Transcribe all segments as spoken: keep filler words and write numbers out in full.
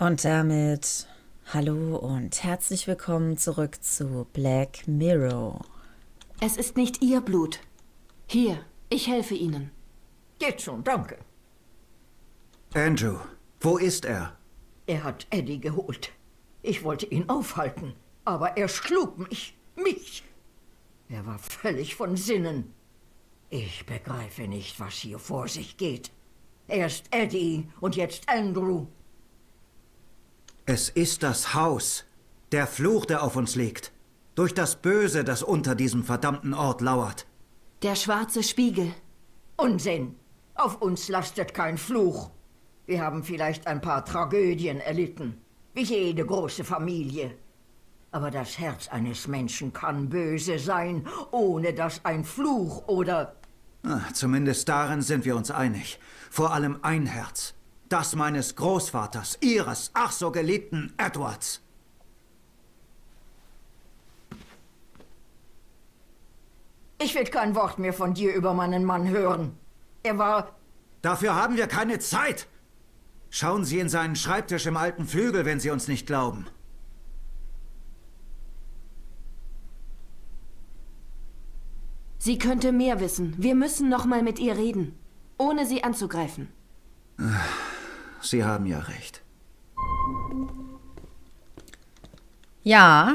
Und damit hallo und herzlich willkommen zurück zu Black Mirror. Es ist nicht Ihr Blut. Hier, ich helfe Ihnen. Geht schon, danke. Andrew, wo ist er? Er hat Eddie geholt. Ich wollte ihn aufhalten, aber er schlug mich. Mich. Er war völlig von Sinnen. Ich begreife nicht, was hier vor sich geht. Erst Eddie und jetzt Andrew. Es ist das Haus. Der Fluch, der auf uns liegt. Durch das Böse, das unter diesem verdammten Ort lauert. Der schwarze Spiegel. Unsinn. Auf uns lastet kein Fluch. Wir haben vielleicht ein paar Tragödien erlitten. Wie jede große Familie. Aber das Herz eines Menschen kann böse sein, ohne dass ein Fluch oder... Ah, zumindest darin sind wir uns einig. Vor allem ein Herz. Das meines Großvaters, Ihres ach so geliebten Edwards. Ich will kein Wort mehr von dir über meinen Mann hören. Er war... Dafür haben wir keine Zeit. Schauen Sie in seinen Schreibtisch im alten Flügel, wenn Sie uns nicht glauben. Sie könnte mehr wissen. Wir müssen noch mal mit ihr reden, ohne sie anzugreifen. Sie haben ja recht. Ja.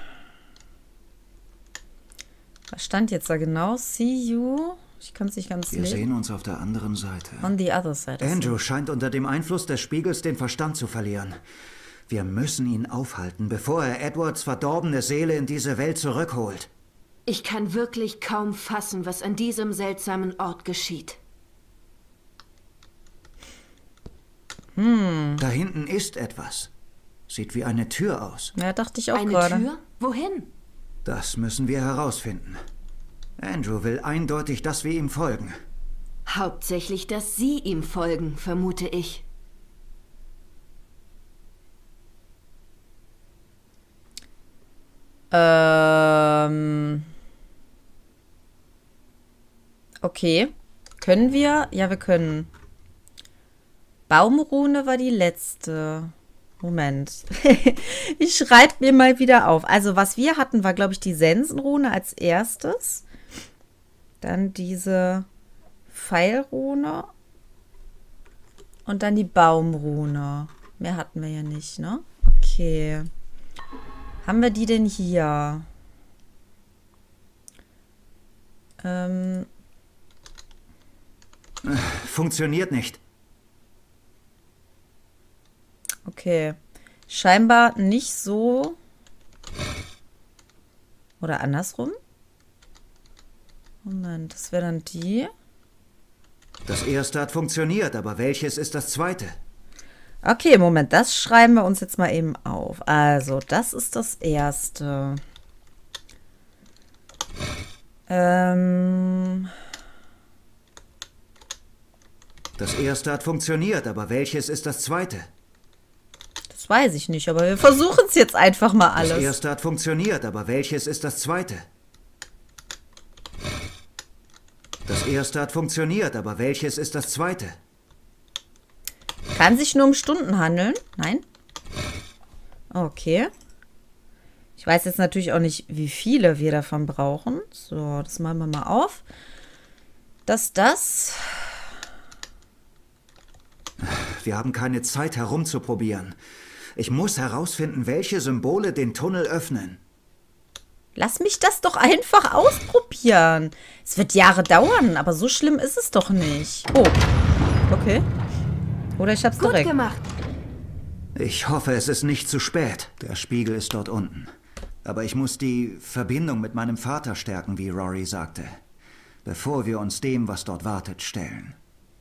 Was stand jetzt da genau? See you. Ich kann es nicht ganz Wir lesen. sehen uns auf der anderen Seite. On the other side. Andrew scheint unter dem Einfluss des Spiegels den Verstand zu verlieren. Wir müssen ihn aufhalten, bevor er Edwards verdorbene Seele in diese Welt zurückholt. Ich kann wirklich kaum fassen, was an diesem seltsamen Ort geschieht. Hm. Da hinten ist etwas. Sieht wie eine Tür aus. Ja, dachte ich auch Eine gerade. Tür? Wohin? Das müssen wir herausfinden. Andrew will eindeutig, dass wir ihm folgen. Hauptsächlich, dass Sie ihm folgen, vermute ich. Ähm. Okay. Können wir? Ja, wir können. Baumrune war die letzte. Moment. Ich schreibe mir mal wieder auf. Also, was wir hatten, war, glaube ich, die Sensenrune als erstes. Dann diese Pfeilrune. Und dann die Baumrune. Mehr hatten wir ja nicht, ne? Okay. Haben wir die denn hier? Ähm. Funktioniert nicht. Okay. Scheinbar nicht so. Oder andersrum? Moment, das wäre dann die. Das erste hat funktioniert, aber welches ist das zweite? Okay, Moment, das schreiben wir uns jetzt mal eben auf. Also, das ist das erste. Ähm. Das erste hat funktioniert, aber welches ist das zweite? Das weiß ich nicht, aber wir versuchen es jetzt einfach mal alles. Das erste hat funktioniert, aber welches ist das zweite? Das erste hat funktioniert, aber welches ist das zweite? Kann sich nur um Stunden handeln? Nein? Okay. Ich weiß jetzt natürlich auch nicht, wie viele wir davon brauchen. So, das machen wir mal auf. Das, das. Wir haben keine Zeit herumzuprobieren. Ich muss herausfinden, welche Symbole den Tunnel öffnen. Lass mich das doch einfach ausprobieren. Es wird Jahre dauern, aber so schlimm ist es doch nicht. Oh, okay. Oder ich hab's Gut direkt. gemacht. Ich hoffe, es ist nicht zu spät. Der Spiegel ist dort unten. Aber ich muss die Verbindung mit meinem Vater stärken, wie Rory sagte. Bevor wir uns dem, was dort wartet, stellen.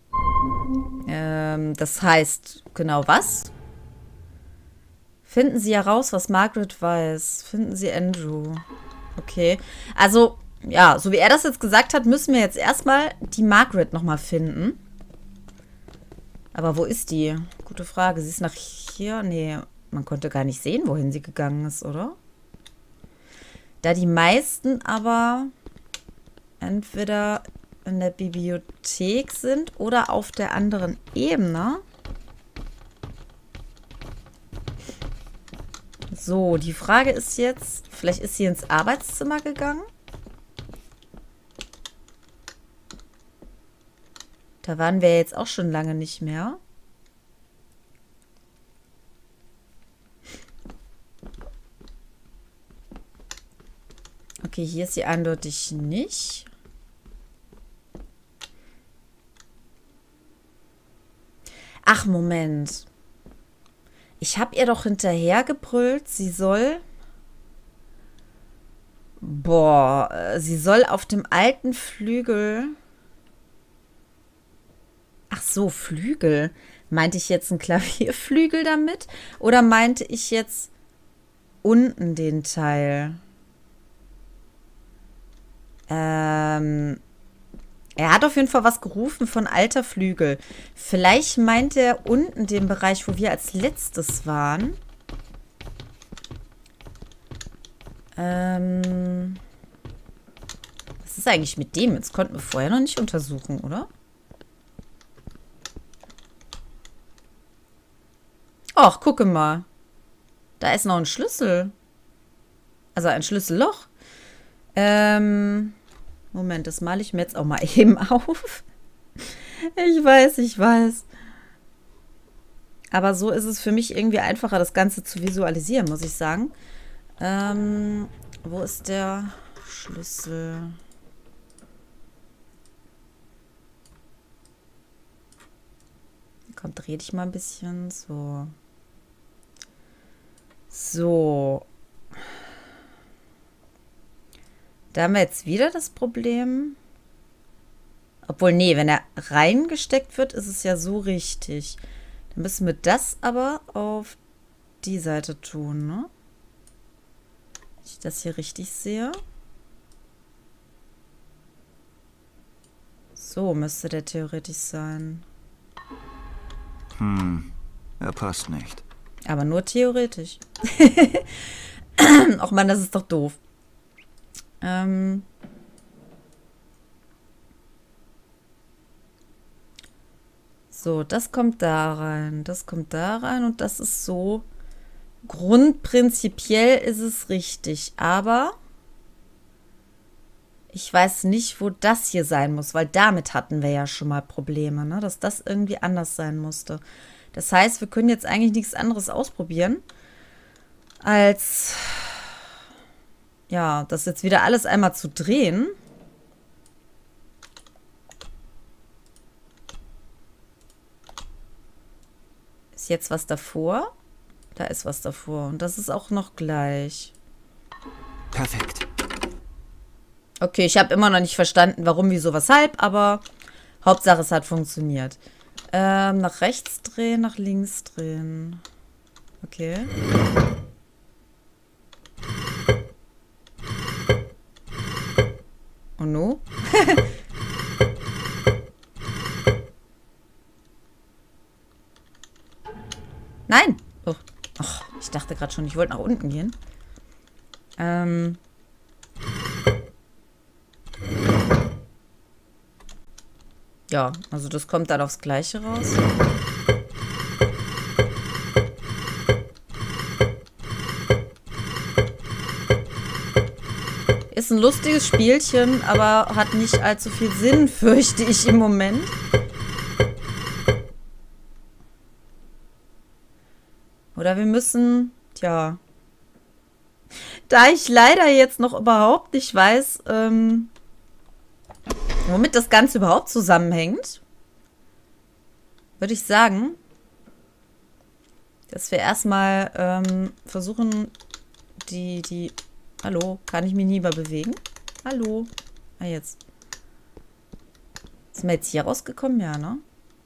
Ähm, das heißt, genau was? Finden Sie heraus, was Margaret weiß. Finden Sie Andrew. Okay. Also, ja, so wie er das jetzt gesagt hat, müssen wir jetzt erstmal die Margaret nochmal finden. Aber wo ist die? Gute Frage. Sie ist nach hier? Nee, man konnte gar nicht sehen, wohin sie gegangen ist, oder? Da die meisten aber entweder in der Bibliothek sind oder auf der anderen Ebene. So, die Frage ist jetzt, vielleicht ist sie ins Arbeitszimmer gegangen? Da waren wir jetzt auch schon lange nicht mehr. Okay, hier ist sie eindeutig nicht. Ach, Moment. Ich habe ihr doch hinterher gebrüllt, sie soll... Boah, sie soll auf dem alten Flügel... Ach so, Flügel. Meinte ich jetzt einen Klavierflügel damit? Oder meinte ich jetzt unten den Teil? Ähm... Er hat auf jeden Fall was gerufen von alter Flügel. Vielleicht meint er unten den Bereich, wo wir als letztes waren. Ähm. Was ist eigentlich mit dem? Jetzt konnten wir vorher noch nicht untersuchen, oder? Och, gucke mal. Da ist noch ein Schlüssel. Also ein Schlüsselloch. Ähm... Moment, das male ich mir jetzt auch mal eben auf. Ich weiß, ich weiß. Aber so ist es für mich irgendwie einfacher, das Ganze zu visualisieren, muss ich sagen. Ähm, wo ist der Schlüssel? Komm, dreh dich mal ein bisschen. So. So. Da haben wir jetzt wieder das Problem. Obwohl, nee, wenn er reingesteckt wird, ist es ja so richtig. Dann müssen wir das aber auf die Seite tun, ne? Wenn ich das hier richtig sehe. So müsste der theoretisch sein. Hm, er passt nicht. Aber nur theoretisch. Och Mann, das ist doch doof. Ähm... So, das kommt da rein, das kommt da rein und das ist so, grundprinzipiell ist es richtig, aber ich weiß nicht, wo das hier sein muss, weil damit hatten wir ja schon mal Probleme, ne? Dass das irgendwie anders sein musste. Das heißt, wir können jetzt eigentlich nichts anderes ausprobieren, als, ja, das jetzt wieder alles einmal zu drehen. Jetzt was davor. Da ist was davor. Und das ist auch noch gleich. Perfekt. Okay, ich habe immer noch nicht verstanden, warum, wieso, weshalb, aber Hauptsache, es hat funktioniert. Ähm, nach rechts drehen, nach links drehen. Okay. Oh no. Nein! Oh. Och, ich dachte gerade schon, ich wollte nach unten gehen. Ähm. Ja, also das kommt dann aufs Gleiche raus. Ist ein lustiges Spielchen, aber hat nicht allzu viel Sinn, fürchte ich im Moment. Oder wir müssen, tja, da ich leider jetzt noch überhaupt nicht weiß, ähm, womit das Ganze überhaupt zusammenhängt, würde ich sagen, dass wir erstmal ähm, versuchen, die, die, hallo, kann ich mich nie mehr bewegen? Hallo, ah jetzt. Sind wir jetzt hier rausgekommen? Ja, ne?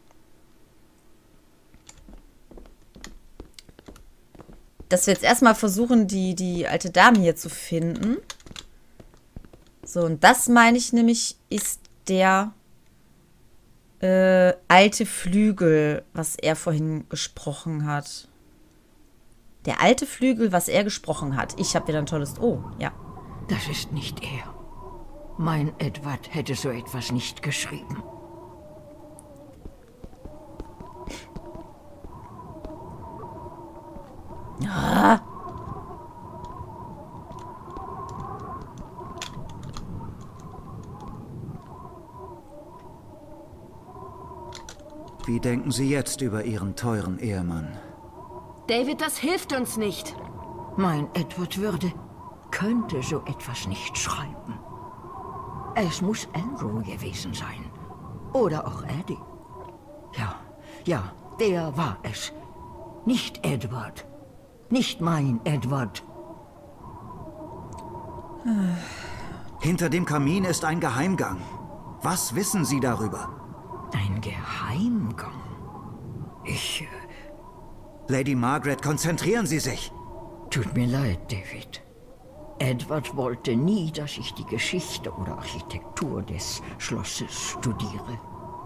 Dass wir jetzt erstmal versuchen, die, die alte Dame hier zu finden. So, und das meine ich nämlich, ist der äh, alte Flügel, was er vorhin gesprochen hat. Der alte Flügel, was er gesprochen hat. Ich habe wieder ein tolles... Oh, ja. Das ist nicht er. Mein Edward hätte so etwas nicht geschrieben. Ah. Wie denken Sie jetzt über Ihren teuren Ehemann? David, das hilft uns nicht. Mein Edward würde, könnte so etwas nicht schreiben. Es muss Andrew gewesen sein. Oder auch Eddie. Ja, ja, der war es. Nicht Edward. Nicht mein Edward. Hinter dem Kamin ist ein Geheimgang. Was wissen Sie darüber? Ein Geheimgang? Ich... Äh, Lady Margaret, konzentrieren Sie sich. Tut mir leid, David. Edward wollte nie, dass ich die Geschichte oder Architektur des Schlosses studiere.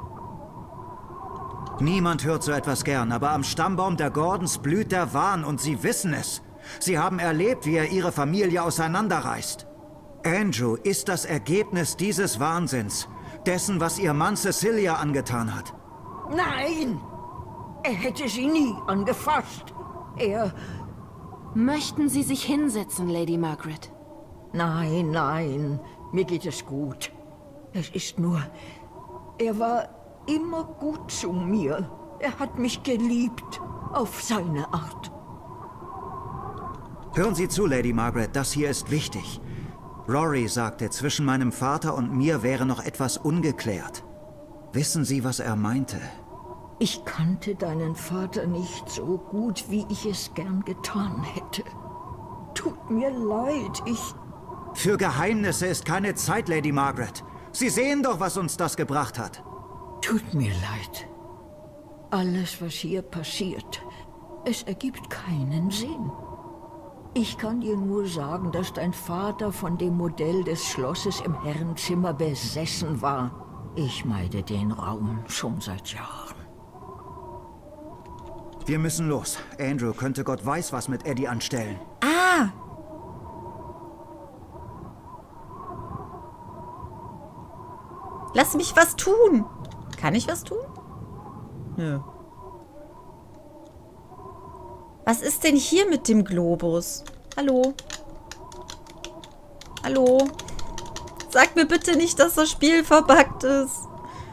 Niemand hört so etwas gern, aber am Stammbaum der Gordons blüht der Wahn und Sie wissen es. Sie haben erlebt, wie er ihre Familie auseinanderreißt. Andrew ist das Ergebnis dieses Wahnsinns, dessen, was ihr Mann Cecilia angetan hat. Nein! Er hätte sie nie angefasst. Er... Möchten Sie sich hinsetzen, Lady Margaret? Nein, nein, mir geht es gut. Es ist nur... Er war immer gut zu mir. Er hat mich geliebt, auf seine Art. Hören Sie zu, Lady Margaret, das hier ist wichtig. Rory sagte, zwischen meinem Vater und mir wäre noch etwas ungeklärt. Wissen Sie, was er meinte? Ich kannte deinen Vater nicht so gut, wie ich es gern getan hätte. Tut mir leid, ich... Für Geheimnisse ist keine Zeit, Lady Margaret. Sie sehen doch, was uns das gebracht hat. Tut mir leid. Alles, was hier passiert, es ergibt keinen Sinn. Ich kann dir nur sagen, dass dein Vater von dem Modell des Schlosses im Herrenzimmer besessen war. Ich meide den Raum schon seit Jahren. Wir müssen los. Andrew könnte Gott weiß was mit Eddie anstellen. Ah! Lass mich was tun. Kann ich was tun? Nö. Was ist denn hier mit dem Globus? Hallo? Hallo? Sag mir bitte nicht, dass das Spiel verbuggt ist.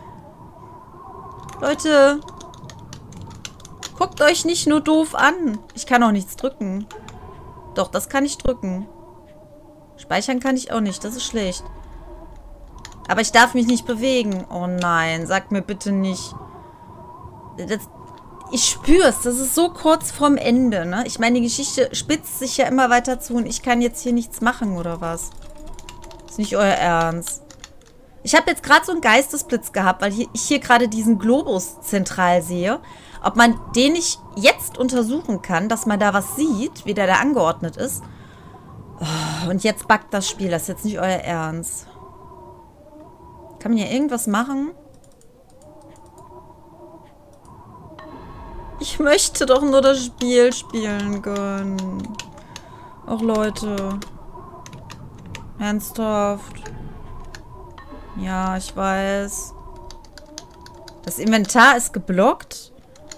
Leute, guckt euch nicht nur doof an. Ich kann auch nichts drücken. Doch, das kann ich drücken. Speichern kann ich auch nicht. Das ist schlecht. Aber ich darf mich nicht bewegen. Oh nein, sag mir bitte nicht. Das, ich spür's. Das ist so kurz vorm Ende, ne? Ich meine, die Geschichte spitzt sich ja immer weiter zu und ich kann jetzt hier nichts machen, oder was? Ist nicht euer Ernst. Ich habe jetzt gerade so einen Geistesblitz gehabt, weil hier, ich hier gerade diesen Globus zentral sehe. Ob man den nicht jetzt untersuchen kann, dass man da was sieht, wie der da angeordnet ist. Oh, und jetzt buggt das Spiel. Das ist jetzt nicht euer Ernst. Kann man hier irgendwas machen? Ich möchte doch nur das Spiel spielen können. Ach, Leute. Ernsthaft. Ja, ich weiß. Das Inventar ist geblockt.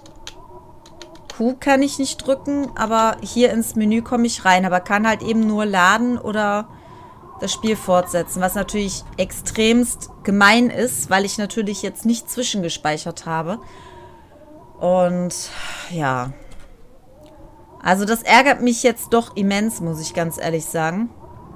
Q kann ich nicht drücken, aber hier ins Menü komme ich rein. Aber kann halt eben nur laden oder das Spiel fortsetzen. Was natürlich extremst gemein ist, weil ich natürlich jetzt nicht zwischengespeichert habe. Und ja. Also das ärgert mich jetzt doch immens, muss ich ganz ehrlich sagen.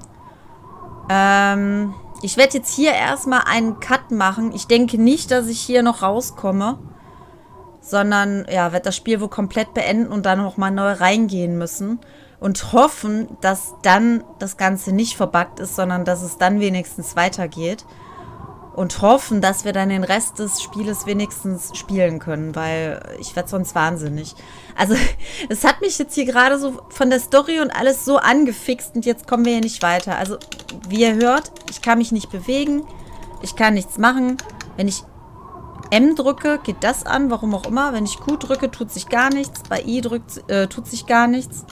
Ähm, ich werde jetzt hier erstmal einen Cut machen. Ich denke nicht, dass ich hier noch rauskomme. Sondern, ja, werde das Spiel wohl komplett beenden und dann nochmal neu reingehen müssen. Und hoffen, dass dann das Ganze nicht verbuggt ist, sondern dass es dann wenigstens weitergeht. Und hoffen, dass wir dann den Rest des Spieles wenigstens spielen können, weil ich werde sonst wahnsinnig. Also, es hat mich jetzt hier gerade so von der Story und alles so angefixt und jetzt kommen wir hier nicht weiter. Also, wie ihr hört, ich kann mich nicht bewegen, ich kann nichts machen. Wenn ich M drücke, geht das an, warum auch immer. Wenn ich Q drücke, tut sich gar nichts. Bei I drückt, äh, tut sich gar nichts.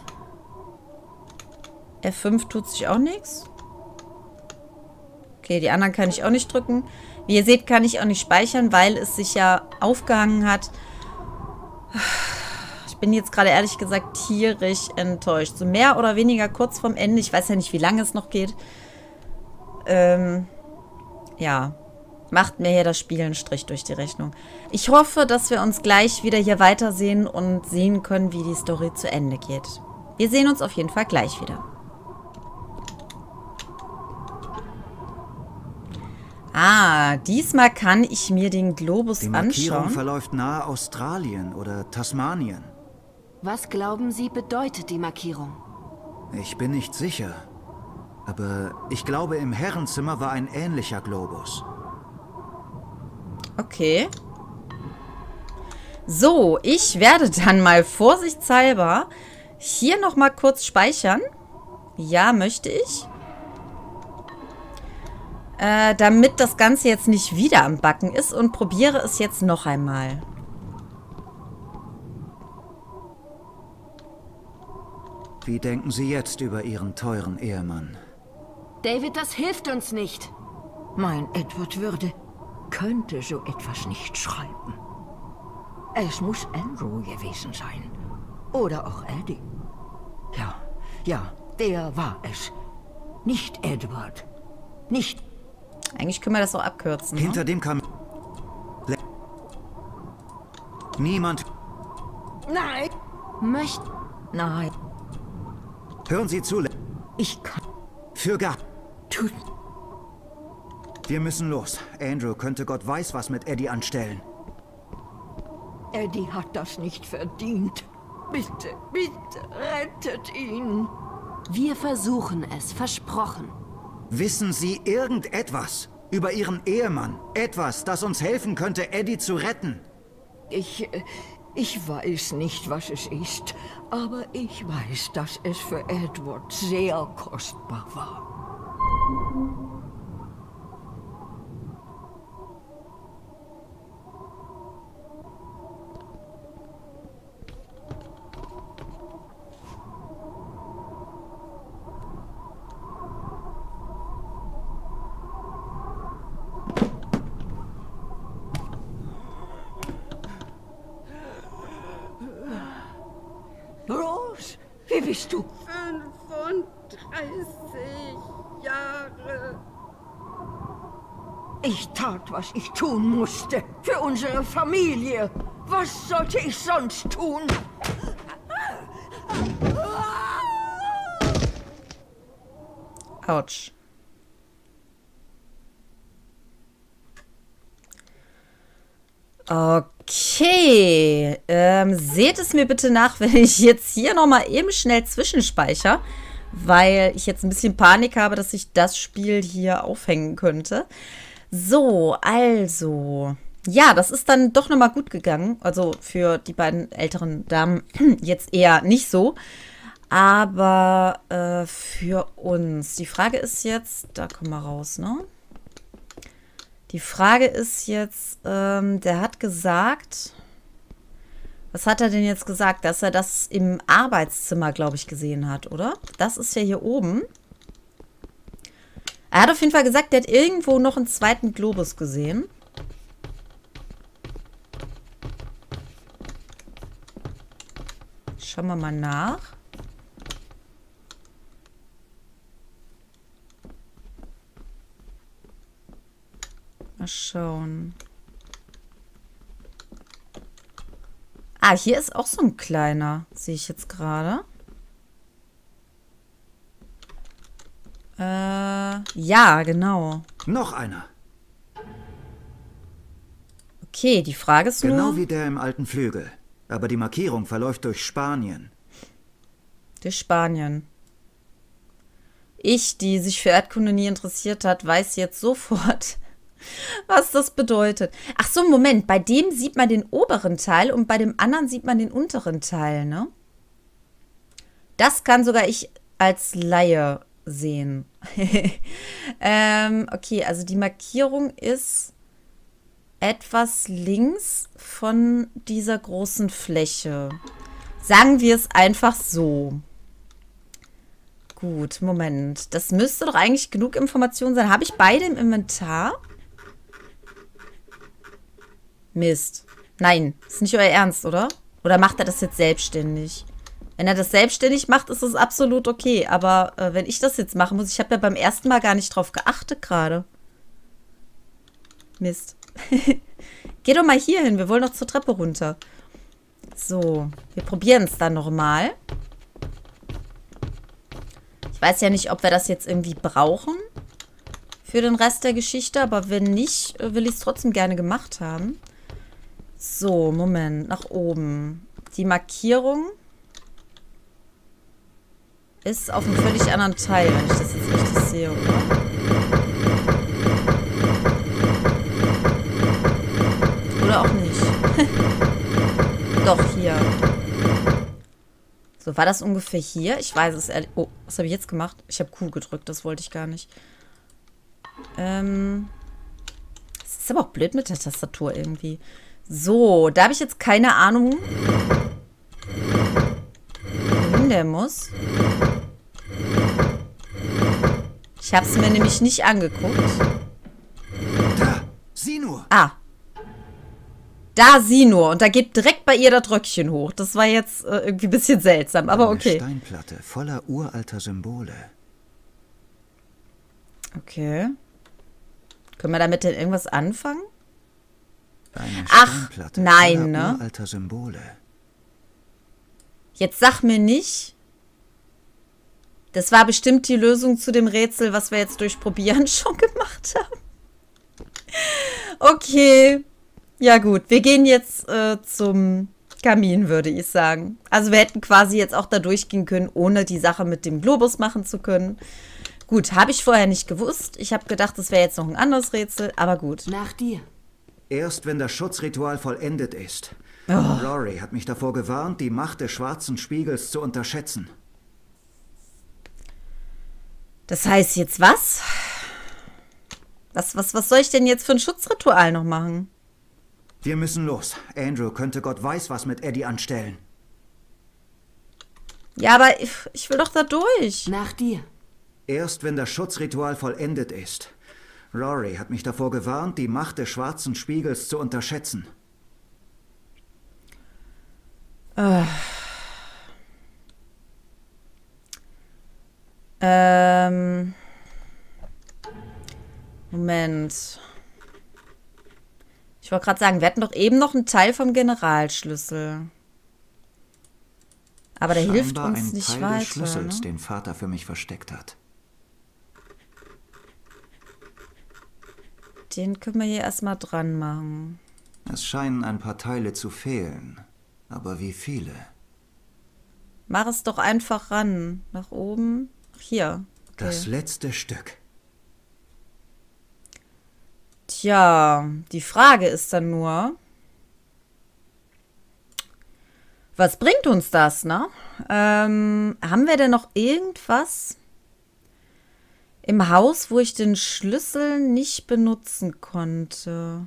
F fünf tut sich auch nichts. Okay, die anderen kann ich auch nicht drücken. Wie ihr seht, kann ich auch nicht speichern, weil es sich ja aufgehangen hat. Ich bin jetzt gerade ehrlich gesagt tierisch enttäuscht. So mehr oder weniger kurz vorm Ende. Ich weiß ja nicht, wie lange es noch geht. Ähm, ja. macht mir hier das Spiel einen Strich durch die Rechnung. Ich hoffe, dass wir uns gleich wieder hier weitersehen und sehen können, wie die Story zu Ende geht. Wir sehen uns auf jeden Fall gleich wieder. Ah, diesmal kann ich mir den Globus anschauen. Die Markierung verläuft nahe Australien oder Tasmanien. Was glauben Sie, bedeutet die Markierung? Ich bin nicht sicher. Aber ich glaube, im Herrenzimmer war ein ähnlicher Globus. Okay. So, ich werde dann mal vorsichtshalber hier nochmal kurz speichern. Ja, möchte ich. Äh, damit das Ganze jetzt nicht wieder am Backen ist und probiere es jetzt noch einmal. Wie denken Sie jetzt über Ihren teuren Ehemann? David, das hilft uns nicht. Mein Edward würde, könnte so etwas nicht schreiben. Es muss Andrew gewesen sein. Oder auch Eddie. Ja, ja, der war es. Nicht Edward. Nicht... Eigentlich können wir das auch abkürzen. Ne? Hinter dem kam... Niemand... Nein! Möcht... Nein, Hören Sie zu, Le ich kann... Für gar... Tut... Wir müssen los. Andrew könnte Gott weiß was mit Eddie anstellen. Eddie hat das nicht verdient. Bitte, bitte, rettet ihn. Wir versuchen es, versprochen. Wissen Sie irgendetwas über Ihren Ehemann? Etwas, das uns helfen könnte, Eddie zu retten? Ich... Ich weiß nicht, was es ist, aber ich weiß, dass es für Edward sehr kostbar war. Rose, wie bist du? fünfunddreißig Jahre. Ich tat, was ich tun musste. Für unsere Familie. Was sollte ich sonst tun? Autsch. Okay. Ähm, seht es mir bitte nach, wenn ich jetzt hier nochmal eben schnell zwischenspeichere, weil ich jetzt ein bisschen Panik habe, dass ich das Spiel hier aufhängen könnte. So, also. Ja, das ist dann doch nochmal gut gegangen. Also für die beiden älteren Damen jetzt eher nicht so. Aber äh, für uns. Die Frage ist jetzt, da kommen wir raus, ne? Die Frage ist jetzt, ähm, der hat gesagt, was hat er denn jetzt gesagt? Dass er das im Arbeitszimmer, glaube ich, gesehen hat, oder? Das ist ja hier oben. Er hat auf jeden Fall gesagt, der hat irgendwo noch einen zweiten Globus gesehen. Schauen wir mal nach. Mal schauen. Ah, hier ist auch so ein kleiner, sehe ich jetzt gerade. Äh, ja, genau. Noch einer. Okay, die Frage ist nur... Genau wie der im alten Flügel. Aber die Markierung verläuft durch Spanien. Durch Spanien. Ich, die sich für Erdkunde nie interessiert hat, weiß jetzt sofort, was das bedeutet. Ach so, Moment. Bei dem sieht man den oberen Teil und bei dem anderen sieht man den unteren Teil, ne? Das kann sogar ich als Laie sehen. ähm, okay, also die Markierung ist etwas links von dieser großen Fläche. Sagen wir es einfach so. Gut, Moment. Das müsste doch eigentlich genug Information sein. Habe ich beide im Inventar? Mist. Nein, ist nicht euer Ernst, oder? Oder macht er das jetzt selbstständig? Wenn er das selbstständig macht, ist es absolut okay. Aber äh, wenn ich das jetzt machen muss, ich habe ja beim ersten Mal gar nicht drauf geachtet gerade. Mist. Geh doch mal hier hin. Wir wollen noch zur Treppe runter. So, wir probieren es dann nochmal. Ich weiß ja nicht, ob wir das jetzt irgendwie brauchen für den Rest der Geschichte, aber wenn nicht, will ich es trotzdem gerne gemacht haben. So, Moment, nach oben. Die Markierung ist auf einem völlig anderen Teil, wenn ich das jetzt richtig sehe, oder? Oder auch nicht. Doch, hier. So, war das ungefähr hier? Ich weiß es ehrlich. Oh, was habe ich jetzt gemacht? Ich habe Q gedrückt, das wollte ich gar nicht. Ähm. Das ist aber auch blöd mit der Tastatur irgendwie. So, da habe ich jetzt keine Ahnung, wohin der muss. Ich habe es mir nämlich nicht angeguckt. Da, sieh nur. Ah. Da sie nur. Und da geht direkt bei ihr das Röckchen hoch. Das war jetzt äh, irgendwie ein bisschen seltsam, aber okay. Eine Steinplatte voller uralter Symbole. Okay. Können wir damit denn irgendwas anfangen? Eine Ach, Steinplatte nein, voller ne? uralter Symbole. Jetzt sag mir nicht, das war bestimmt die Lösung zu dem Rätsel, was wir jetzt durch Probieren schon gemacht haben. Okay. Ja gut, wir gehen jetzt äh, zum Kamin, würde ich sagen. Also wir hätten quasi jetzt auch da durchgehen können, ohne die Sache mit dem Globus machen zu können. Gut, habe ich vorher nicht gewusst. Ich habe gedacht, das wäre jetzt noch ein anderes Rätsel, aber gut. Nach dir. Erst wenn das Schutzritual vollendet ist. Oh. Rory hat mich davor gewarnt, die Macht des schwarzen Spiegels zu unterschätzen. Das heißt jetzt was? Was, was, was soll ich denn jetzt für ein Schutzritual noch machen? Wir müssen los. Andrew könnte Gott weiß was mit Eddie anstellen. Ja, aber ich, ich will doch da durch. Nach dir. Erst wenn das Schutzritual vollendet ist. Rory hat mich davor gewarnt, die Macht des schwarzen Spiegels zu unterschätzen. Äh. Ähm. Moment. Ich wollte gerade sagen, wir hatten doch eben noch einen Teil vom Generalschlüssel. Aber der hilft Scheinbar uns ein nicht Teil weiter. des Schlüssels, Ne? den Vater für mich versteckt hat. Den können wir hier erstmal dran machen. Es scheinen ein paar Teile zu fehlen. Aber wie viele? Mach es doch einfach ran. Nach oben. Ach, hier. Okay. Das letzte Stück. Tja, die Frage ist dann nur, was bringt uns das, ne? Ähm, haben wir denn noch irgendwas im Haus, wo ich den Schlüssel nicht benutzen konnte?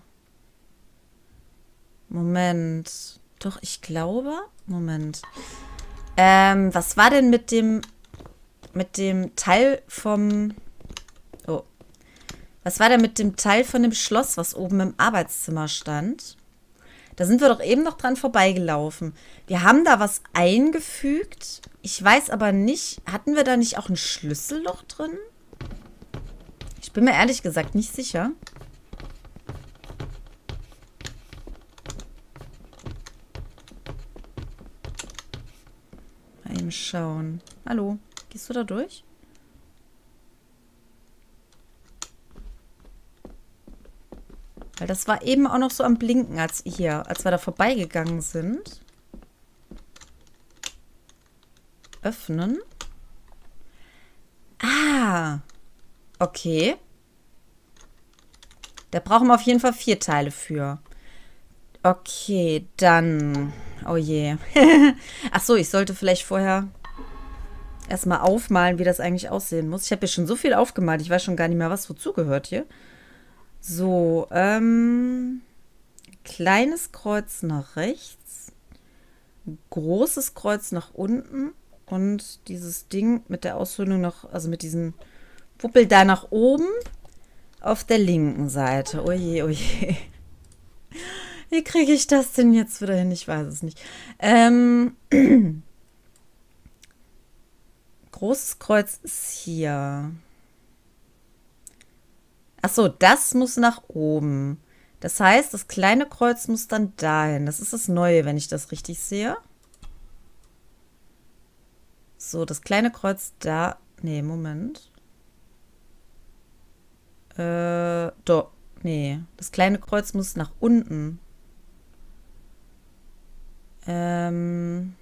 Moment. Doch, ich glaube. Moment. Ähm, was war denn mit dem mit dem Teil vom... Oh. Was war denn mit dem Teil von dem Schloss, was oben im Arbeitszimmer stand? Da sind wir doch eben noch dran vorbeigelaufen. Wir haben da was eingefügt. Ich weiß aber nicht, hatten wir da nicht auch ein Schlüsselloch drin? Ich bin mir ehrlich gesagt nicht sicher. Mal eben schauen. Hallo, gehst du da durch? Weil das war eben auch noch so am Blinken, als hier, als wir da vorbeigegangen sind. Öffnen. Ah. Okay. Da brauchen wir auf jeden Fall vier Teile für. Okay, dann. Oh je. Ach so, ich sollte vielleicht vorher erstmal aufmalen, wie das eigentlich aussehen muss. Ich habe ja schon so viel aufgemalt. Ich weiß schon gar nicht mehr, was wozu gehört hier. So, ähm, kleines Kreuz nach rechts, großes Kreuz nach unten und dieses Ding mit der Aushöhlung noch, also mit diesem Wuppel da nach oben auf der linken Seite. Oje, oje. Wie kriege ich das denn jetzt wieder hin? Ich weiß es nicht. Ähm, großes Kreuz ist hier. Ach so, das muss nach oben. Das heißt, das kleine Kreuz muss dann dahin. Das ist das Neue, wenn ich das richtig sehe. So, das kleine Kreuz da. Nee, Moment. Äh, doch. Nee, das kleine Kreuz muss nach unten. Ähm.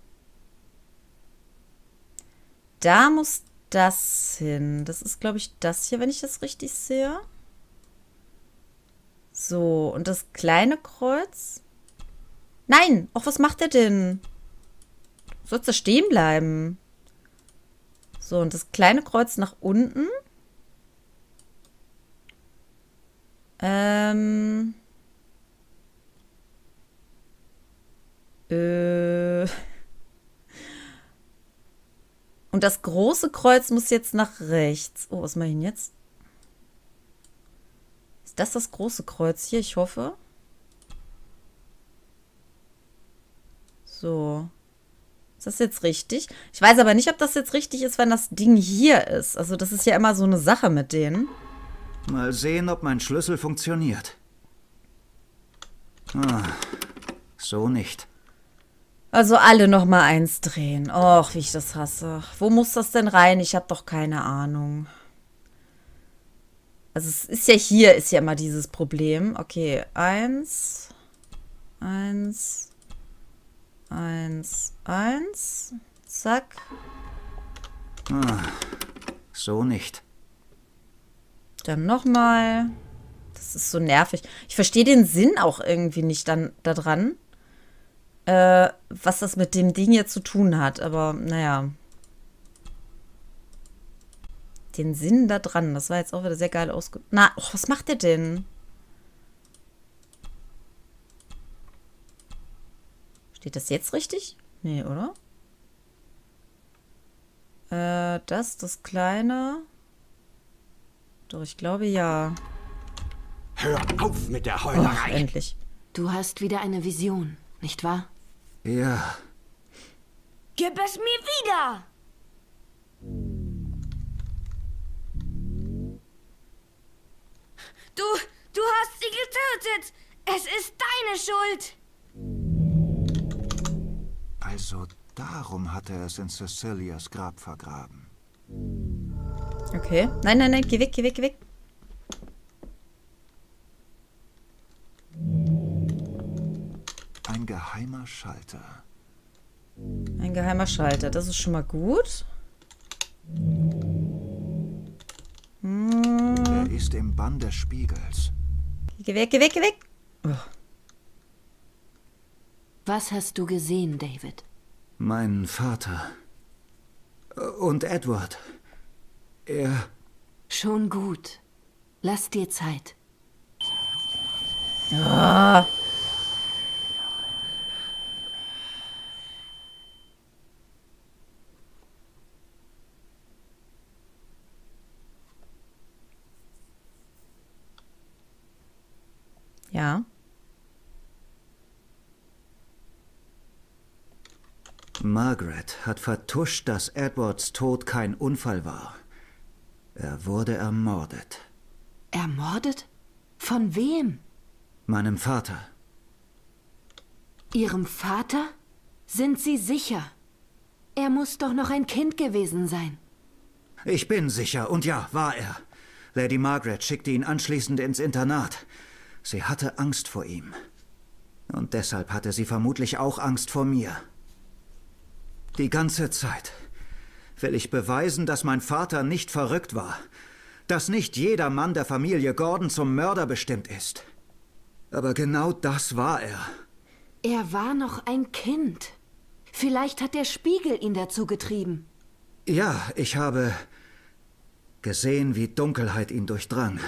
Da muss das hin. Das ist, glaube ich, das hier, wenn ich das richtig sehe. So, und das kleine Kreuz? Nein! Och, was macht der denn? Sollst du stehen bleiben? So, und das kleine Kreuz nach unten. Ähm. Äh. Und das große Kreuz muss jetzt nach rechts. Oh, was mache ich denn jetzt? Ist das das große Kreuz hier? Ich hoffe. So. Ist das jetzt richtig? Ich weiß aber nicht, ob das jetzt richtig ist, wenn das Ding hier ist. Also das ist ja immer so eine Sache mit denen. Mal sehen, ob mein Schlüssel funktioniert. Ah, so nicht. Also alle noch mal eins drehen. Och, wie ich das hasse. Wo muss das denn rein? Ich habe doch keine Ahnung. Also es ist ja hier, ist ja immer dieses Problem. Okay, eins, eins, eins, eins, zack. Ah, so nicht. Dann noch mal. Das ist so nervig. Ich verstehe den Sinn auch irgendwie nicht dann da dran. Äh, was das mit dem Ding jetzt zu tun hat. Aber, naja. Den Sinn da dran. Das war jetzt auch wieder sehr geil ausge... Na, oh, was macht der denn? Steht das jetzt richtig? Nee, oder? Äh, das, das kleine... Doch, ich glaube, ja. Hör auf mit der Oh, Heulerei. endlich. Du hast wieder eine Vision, nicht wahr? Ja, Gib es mir wieder! Du, du hast sie getötet! Es ist deine Schuld! also darum hat er es in Cecilias Grab vergraben. Okay. Nein, nein, nein. Geh weg, geh weg, geh weg. Ein geheimer Schalter. Ein geheimer Schalter. Das ist schon mal gut. Hm. Er ist im Bann des Spiegels. Geh weg, geh weg, geh weg. Oh. Was hast du gesehen, David? Mein Vater. Und Edward. Er... Schon gut. Lass dir Zeit. Ah. Ja. Margaret hat vertuscht, dass Edwards Tod kein Unfall war. Er wurde ermordet. Ermordet? Von wem? Meinem Vater. Ihrem Vater? Sind Sie sicher? Er muss doch noch ein Kind gewesen sein. Ich bin sicher, und ja, war er. Lady Margaret schickte ihn anschließend ins Internat. Sie hatte Angst vor ihm. Und deshalb hatte sie vermutlich auch Angst vor mir. Die ganze Zeit will ich beweisen, dass mein Vater nicht verrückt war. Dass nicht jeder Mann der Familie Gordon zum Mörder bestimmt ist. Aber genau das war er. Er war noch ein Kind. Vielleicht hat der Spiegel ihn dazu getrieben. Ja, ich habe gesehen, wie Dunkelheit ihn durchdrang.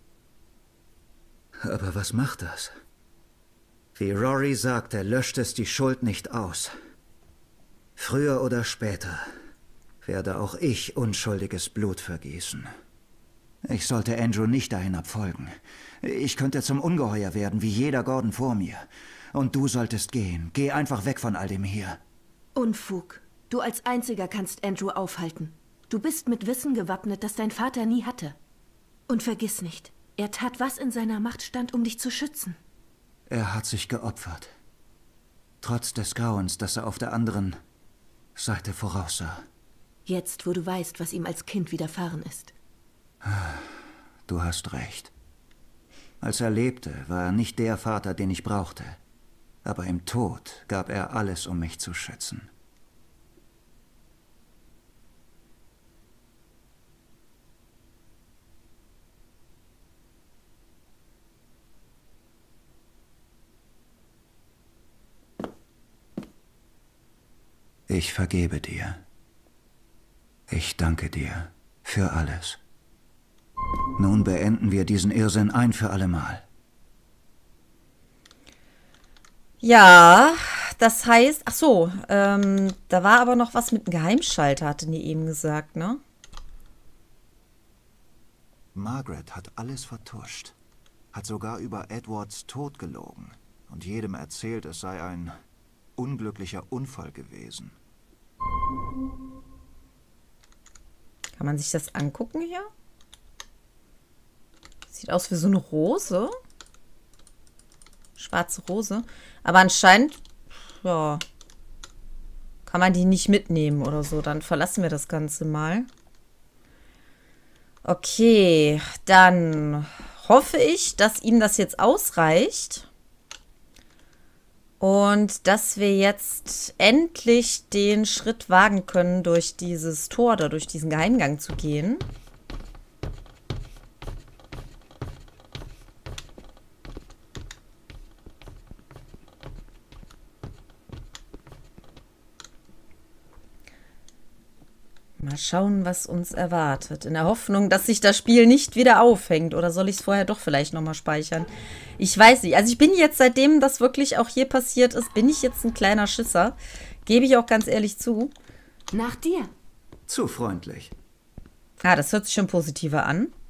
Aber was macht das? Wie Rory sagte, löscht es die Schuld nicht aus. Früher oder später werde auch ich unschuldiges Blut vergießen. Ich sollte Andrew nicht dahin abfolgen. Ich könnte zum Ungeheuer werden, wie jeder Gordon vor mir. Und du solltest gehen. Geh einfach weg von all dem hier. Unfug. Du als Einziger kannst Andrew aufhalten. Du bist mit Wissen gewappnet, das dein Vater nie hatte. Und vergiss nicht, Er tat, was in seiner Macht stand, um dich zu schützen. Er hat sich geopfert. Trotz des Grauens, das er auf der anderen Seite voraussah. Jetzt, wo du weißt, was ihm als Kind widerfahren ist. Du hast recht. Als er lebte, war er nicht der Vater, den ich brauchte. Aber im Tod gab er alles, um mich zu schützen. Ich vergebe dir. Ich danke dir für alles. Nun beenden wir diesen Irrsinn ein für allemal. Ja, das heißt, ach so, ähm, da war aber noch was mit dem Geheimschalter, hatten die eben gesagt, ne? Margaret hat alles vertuscht. Hat sogar über Edwards Tod gelogen. Und jedem erzählt, es sei ein unglücklicher Unfall gewesen. Kann man sich das angucken hier? Sieht aus wie so eine Rose. Schwarze Rose. Aber anscheinend, ja, kann man die nicht mitnehmen oder so. Dann verlassen wir das Ganze mal. Okay, dann hoffe ich, dass ihm das jetzt ausreicht. Und dass wir jetzt endlich den Schritt wagen können, durch dieses Tor oder durch diesen Geheimgang zu gehen. Mal schauen, was uns erwartet. In der Hoffnung, dass sich das Spiel nicht wieder aufhängt. Oder soll ich es vorher doch vielleicht nochmal speichern? Ich weiß nicht. Also ich bin jetzt, seitdem das wirklich auch hier passiert ist, bin ich jetzt ein kleiner Schisser. Gebe ich auch ganz ehrlich zu. Nach dir. Zu freundlich. Ah, das hört sich schon positiver an.